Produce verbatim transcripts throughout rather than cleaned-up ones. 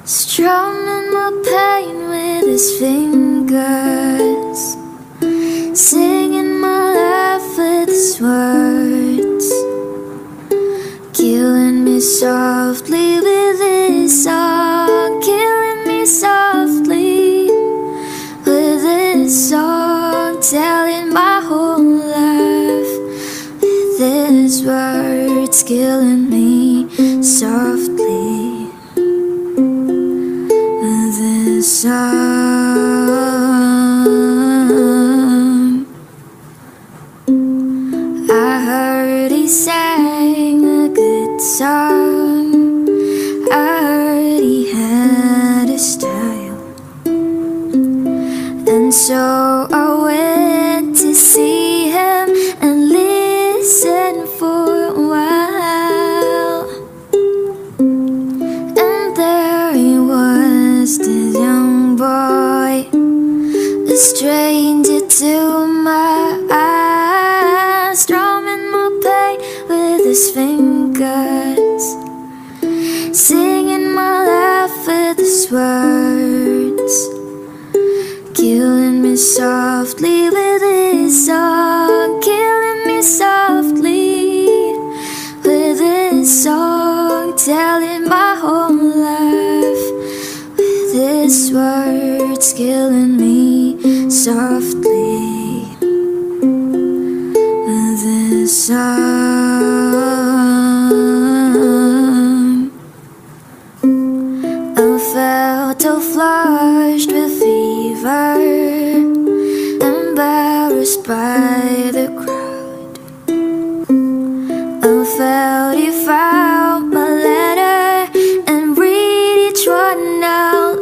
Strumming my pain with his fingers, singing my life with his words, killing me softly with his song, killing me softly with his song, telling my whole life with his words, killing me softly with his song. I heard he sang a good song, I heard he had a style, and so I went to see him and listen for a while. And there he was, this young boy, a stranger to my eyes, strumming my pain with his fingers, singing my life with his words, killing me softly with his song, killing me softly with his song, telling my whole life with his words, killing me softly with his song. I felt all flushed with fever, embarrassed by the crowd. I felt he found my letter and read each one out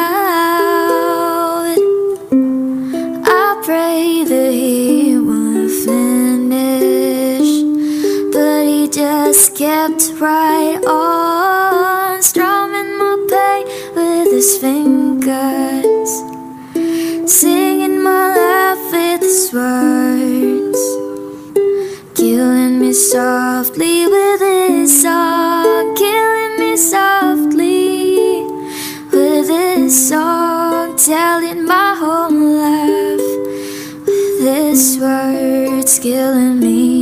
loud. I pray that he would finish, but he just kept right on, strumming my pain with his fingers, singing my life with his words, killing me softly with his song, killing me softly with his song, telling my whole life with his words, killing me